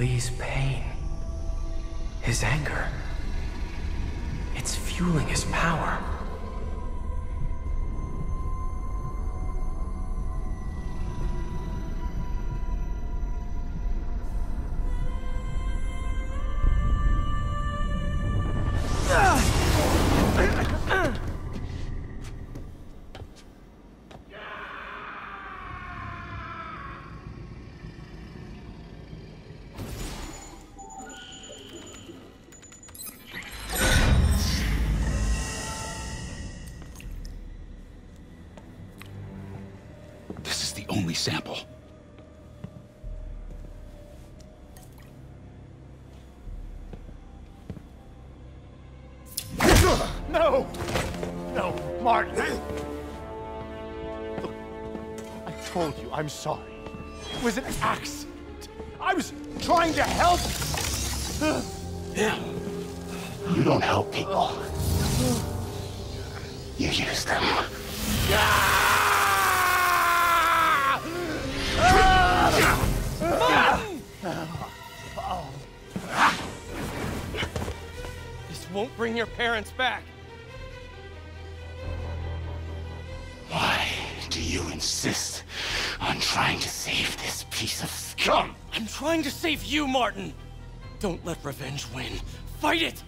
Lee's pain, his anger, it's fueling his power. Only sample. No! No, Martin! Look, I told you I'm sorry. It was an accident. I was trying to help. You don't help people. You use them. This won't bring your parents back. Why do you insist on trying to save this piece of scum? I'm trying to save you, Martin. Don't let revenge win. Fight it!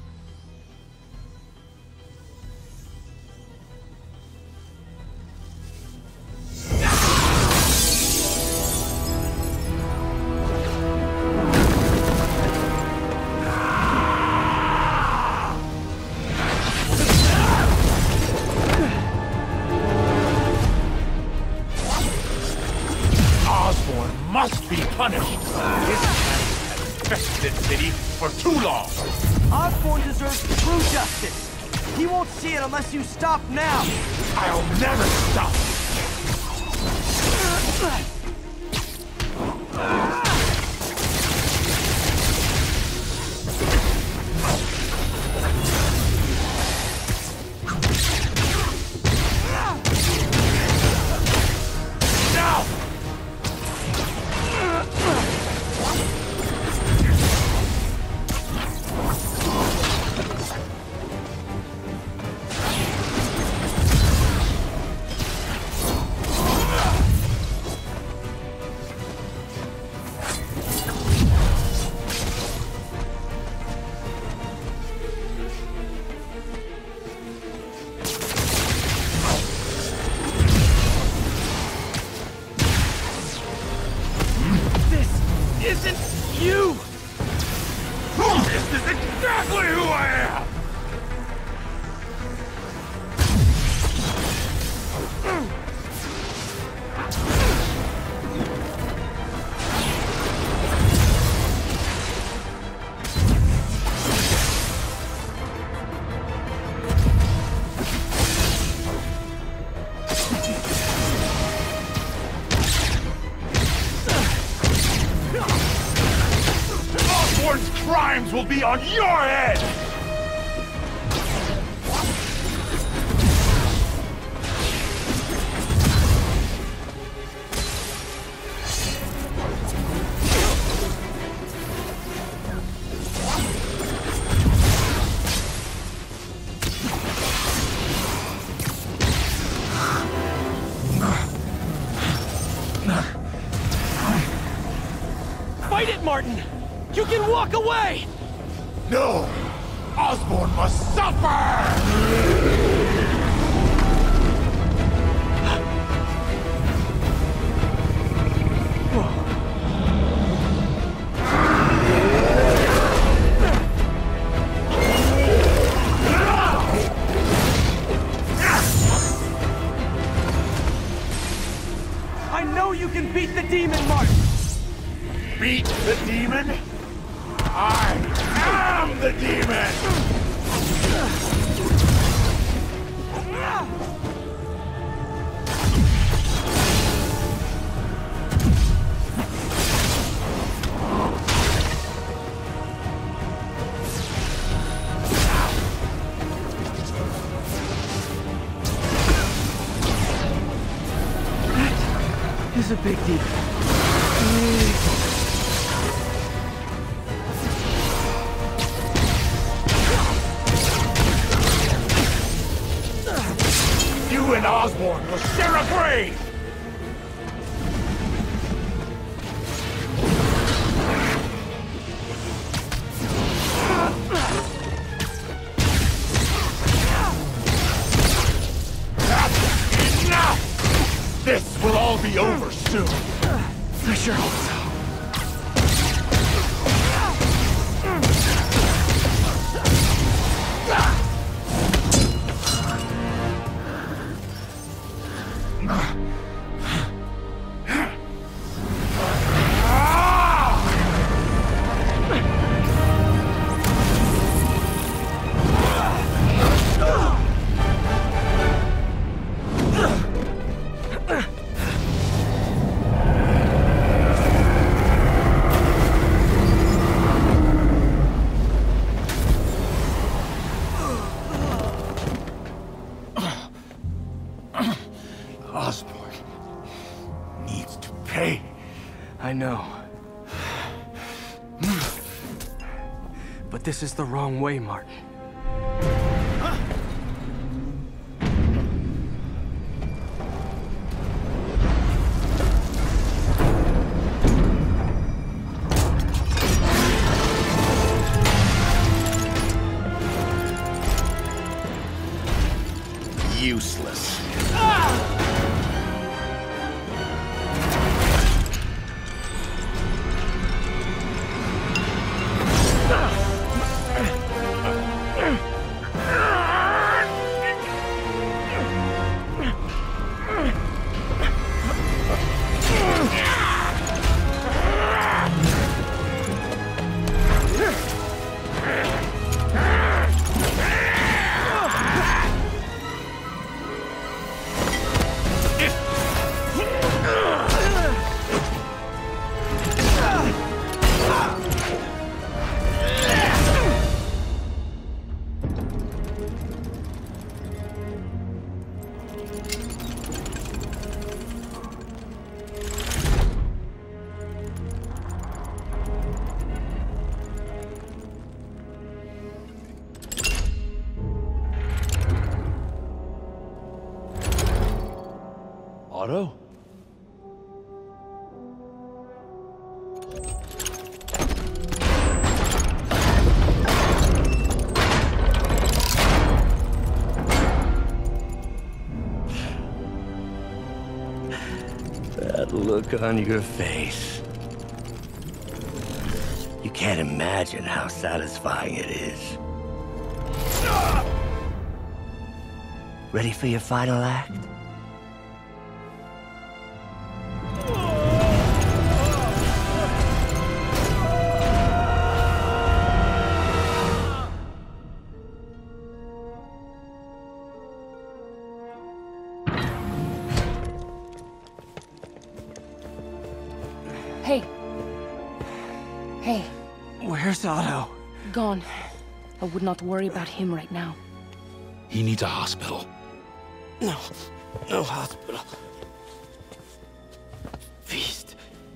Must be punished. His hands have infested this city for too long. Osborn deserves true justice. He won't see it unless you stop now. I'll never stop. Exactly who I am! Osborn's crimes will be on your head! Fight it, Martin! You can walk away! No! Osborn must suffer! I know you can beat the demon, Martin! Beat the demon? I am the demon! That is a big deal. Osborn will share a grave! That's enough! This will all be over soon. I sure hope so. Osborn needs to pay. I know. But this is the wrong way, Martin. Useless. Otto? That look on your face. You can't imagine how satisfying it is. Ready for your final act? Hey. Hey. Where's Otto? Gone. I would not worry about him right now. He needs a hospital. No. No hospital. Feast.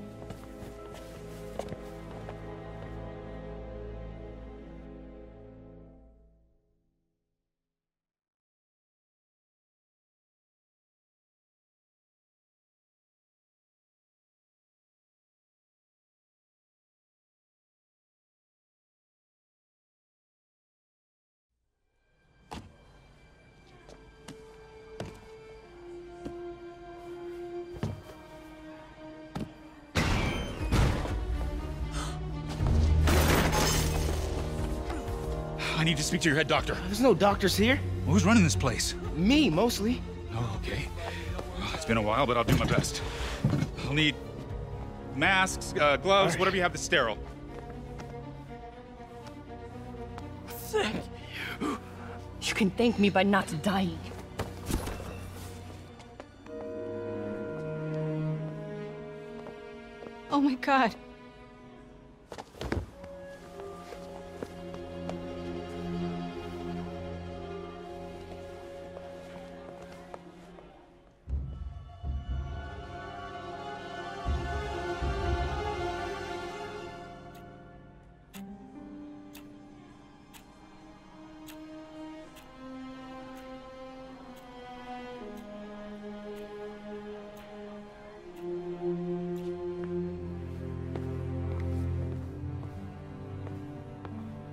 I need to speak to your head doctor. There's no doctors here. Who's running this place? Me, mostly. Oh, okay. Well, it's been a while, but I'll do my best. I'll need masks, gloves, whatever you have that's sterile. Thank you. You can thank me by not dying. Oh my God.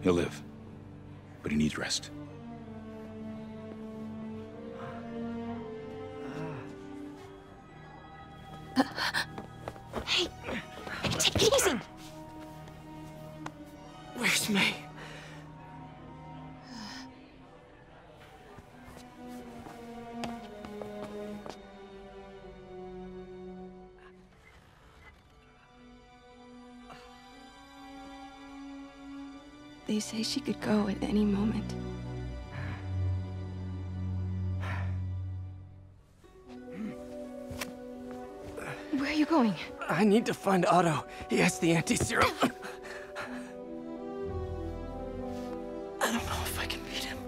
He'll live. But he needs rest. Hey, take it easy. Where's May? They say she could go at any moment. Where are you going? I need to find Otto. He has the anti-serum. I don't know if I can beat him.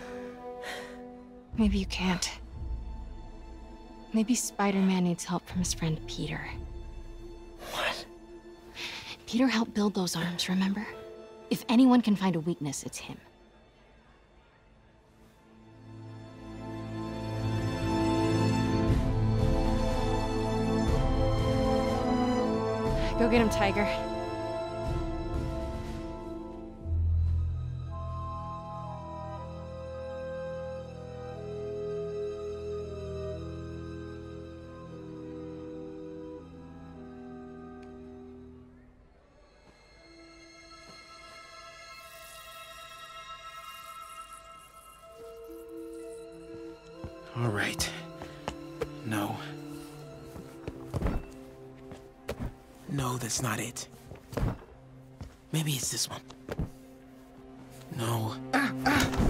Maybe you can't. Maybe Spider-Man needs help from his friend Peter. What? Peter helped build those arms, remember? If anyone can find a weakness, it's him. Go get him, Tiger. All right. No. No, that's not it. Maybe it's this one. No.